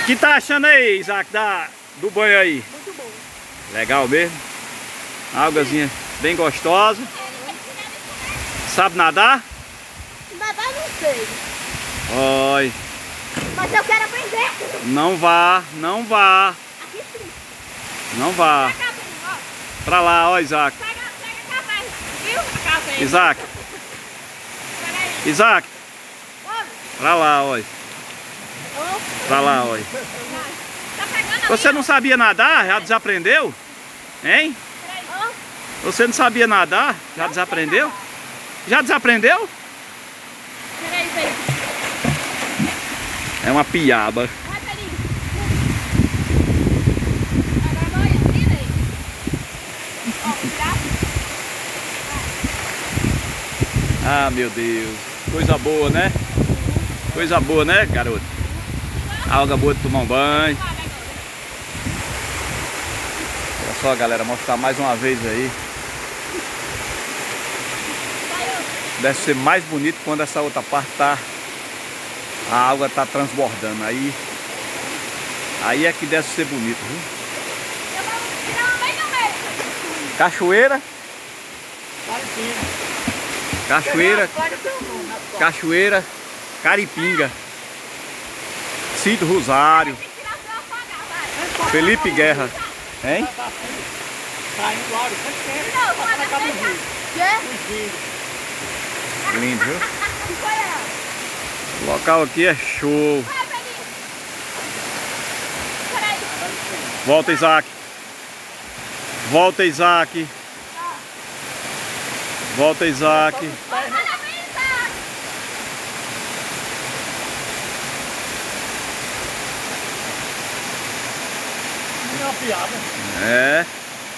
que tá achando aí, Isaac, do banho aí? Muito bom. Legal mesmo. Águazinha bem gostosa. Sabe nadar? Nadar não sei. Oi. Mas eu quero aprender. Não vá, não vá. Aqui sim. Não vá. Pega a casa, ó. Pra lá, ó, Isaac. Pega a casa, viu? A casa aí. Isaac. Pega aí. Isaac. Olha. Pra lá, ó. Pra lá, ó. Tá pegando ali, Você não sabia nadar? Já desaprendeu? Hein? ó. Você não sabia nadar? Já desaprendeu? Já desaprendeu? Peraí, peraí. É uma piaba. Vai, Pelinho. Agora vai, vira aí. Ó, virar. Ah, meu Deus. Coisa boa, né? Coisa boa, né, garoto? Água boa de tomar um banho. Olha só, galera, mostrar mais uma vez aí. Deve ser mais bonito quando essa outra parte tá... A água tá transbordando. Aí é que deve ser bonito, viu? Cachoeira. Cachoeira. Cachoeira Caripinga. Cid Rosário. Felipe Guerra. Hein? Lindo, viu? O local aqui é show. Volta, Isaac. Volta, Isaac. Volta, Isaac. É.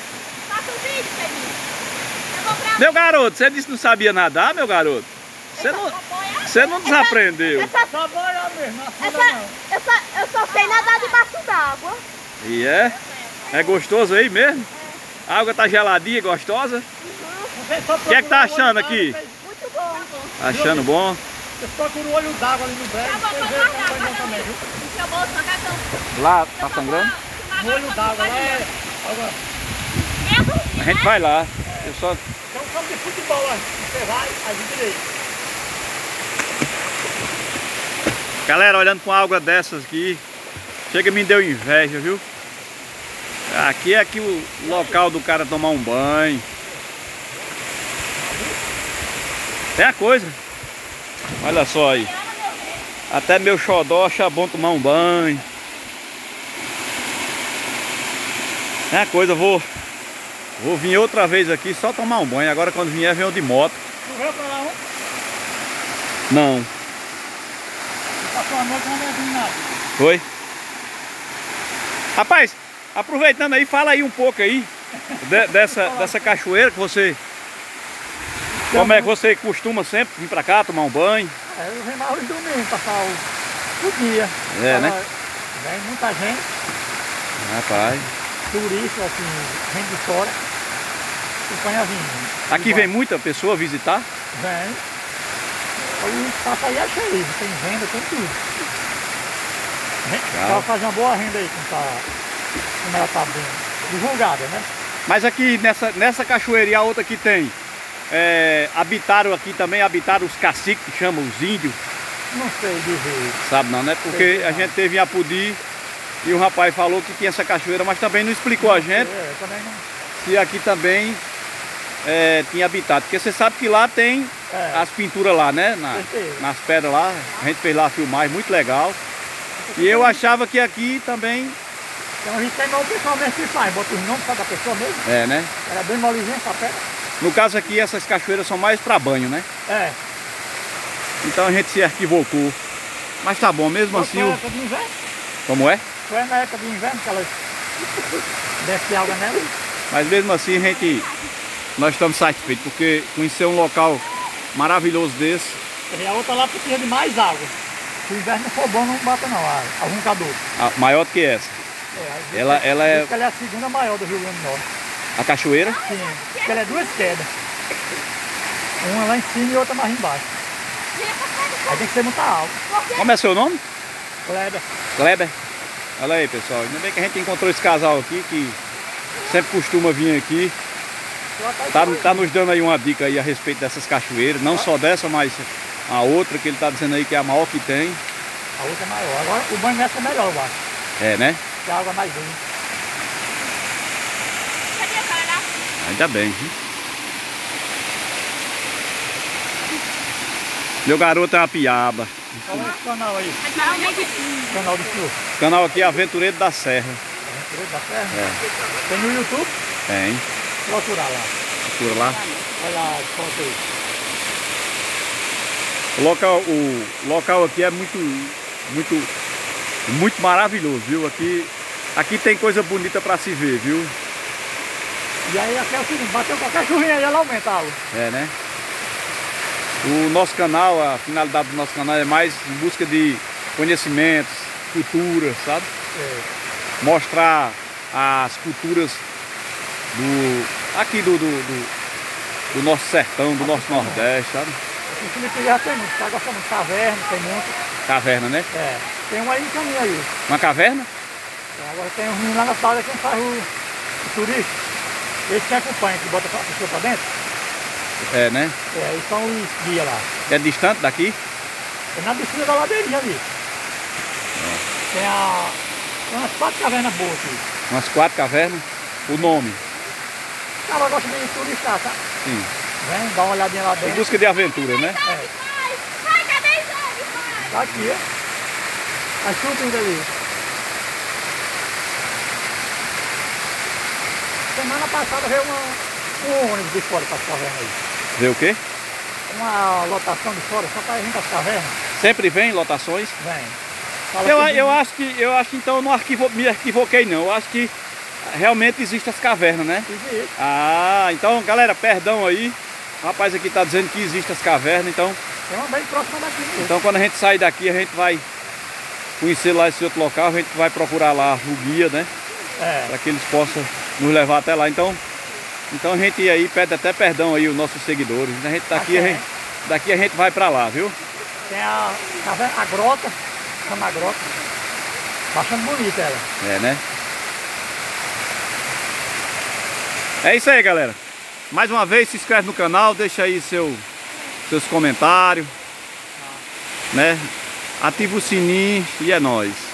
Meu garoto, você disse que não sabia nadar, meu garoto? Você não desaprendeu. Eu só sei nadar debaixo d'água. E é? É gostoso aí mesmo? A água tá geladinha, gostosa? O que é que tá achando aqui? Muito bom. Achando bom? Você procura o olho d'água ali no brejo, você vê como vai bom também, viu? Lá tá sangrando? O olho d'água lá é... água... A gente vai lá. Eu só... Tem um campo de futebol lá, você vai, aí direito. Galera, olhando com água dessas aqui, chega me deu inveja, viu? Aqui é aqui o local do cara tomar um banho. É a coisa. Olha só aí. Até meu xodó acha bom tomar um banho. É a coisa, vou vir outra vez aqui só tomar um banho. Agora quando vier, venho de moto. Tu veio pra lá ontem? Não. Passou a noite, não veio nada. Foi? Rapaz, aproveitando aí, fala aí um pouco aí dessa cachoeira que você... Como é que você costuma sempre vir pra cá tomar um banho? Eu venho mais no domingo, passar o dia. É, né? Vem muita gente, Rapaz. turista, assim, gente de fora. Acompanha vindo. Aqui vem muita pessoa visitar? Vem. Aí passa aí, acha aí. Tem venda, tem tudo. Vai fazer uma boa renda aí, como ela tá bem divulgada, né? Mas aqui nessa cachoeira e a outra que tem, habitaram aqui também, habitaram os caciques, que chamam os índios? Não sei dizer. Sabe não, né? Porque a gente teve em Apodi e o rapaz falou que tinha essa cachoeira, mas também não explicou a gente Também não. se aqui também tinha habitado. Porque você sabe que lá tem as pinturas lá, né? Nas pedras lá, a gente fez lá a filmagem, muito legal. E eu achava que aqui também... Então a gente tem nome pessoalmente que faz, bota os nomes da pessoa mesmo. É, né? Era bem molezinha essa pedra. No caso aqui, essas cachoeiras são mais para banho, né? É. Então a gente se equivocou. Mas tá bom, mesmo assim... Foi na época de inverno? Como é? Foi na época de inverno que elas desce água nela. Mas mesmo assim nós estamos satisfeitos, porque conhecer um local maravilhoso desse... E a outra lá precisa de mais água. Se o inverno não for bom, não bata não, a arrancador. Maior do que essa. Ela é... Ela é a segunda maior do Rio Grande do Norte. A cachoeira? Sim, porque ela é duas quedas. Uma lá em cima e outra mais embaixo. Aí tem que ser muita água. Como é seu nome? Kleber. Kleber? Olha aí, pessoal. Ainda bem que a gente encontrou esse casal aqui que sempre costuma vir aqui. Tá nos dando aí uma dica aí a respeito dessas cachoeiras. Não só dessa, mas a outra que ele tá dizendo aí que é a maior que tem. A outra é maior. Agora o banho nessa é melhor, eu acho. É, né? Que a água é mais limpa. Cadê a cara? Ainda bem, viu? Meu garoto é uma piaba. Qual é esse canal aí? Realmente. Canal do senhor? O canal aqui é Aventureiro da Serra. Aventureiro da Serra? É. Tem no YouTube? Tem. Procura lá. Procura lá. Vai lá, conta aí. O local aqui é muito maravilhoso, viu? Aqui tem coisa bonita para se ver, viu? E aí aqui é o seguinte, bateu qualquer chuvinha aí, ela aumenta a água. É, né? O nosso canal, a finalidade do nosso canal é mais em busca de conhecimentos, culturas, sabe? É. Mostrar as culturas aqui do nosso sertão, do nosso Nordeste, sabe? O Felipe já tem muito, tá gostando de caverna, tem muito. Caverna, né? É. Tem um aí no caminho aí. Uma caverna? Agora tem um menino lá na cidade que faz o turista. Esse que acompanha, que bota a pessoa pra dentro. É, né? É, eles são os guias lá. É distante daqui? É na descida da ladeirinha ali. Tem umas 4 cavernas boas aqui. Umas 4 cavernas? O nome? O cara gosta de turistar, tá? Sim. Vem, dá uma olhadinha lá Em dentro. busca de aventura, né? É. Vai, cadê isso aí, pai? Tá aqui, ó. Tá subindo ali. Semana passada veio um ônibus de fora para as cavernas aí. Vê o quê? Uma lotação de fora, só para vir para as cavernas. Sempre vem lotações? Vem. Fala Eu acho que então eu não me equivoquei não. Eu acho que realmente existem as cavernas, né? Existe. Ah, então galera, perdão aí. O rapaz aqui tá dizendo que existem as cavernas, então. Tem uma bem próxima daqui mesmo. Então quando a gente sair daqui, a gente vai conhecer lá esse outro local, a gente vai procurar lá o guia, né? É. Para que eles possam nos levar até lá. Então a gente aí pede até perdão aí os nossos seguidores. A gente tá aqui, daqui a gente vai para lá, viu? Tem a caverna, a grota, chama a grota. Bastante bonita ela. É, né? É isso aí, galera. Mais uma vez, se inscreve no canal, deixa aí seus comentários, né? Ativa o sininho e é nóis.